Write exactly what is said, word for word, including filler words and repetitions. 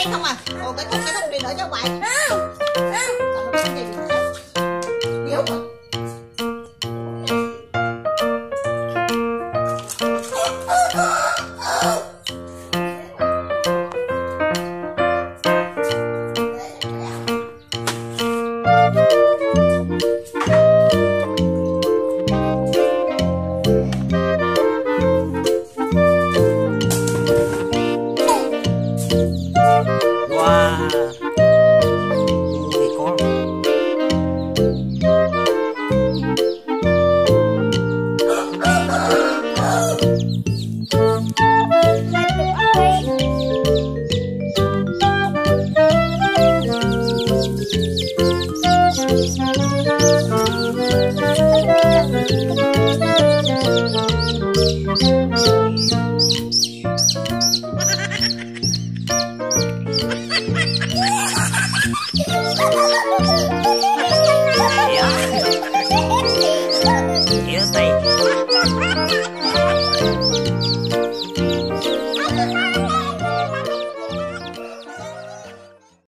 đen không à. Ồ cái thùng cái thùng đi đỡ cho mày. Tao nó cái gì? Yếu.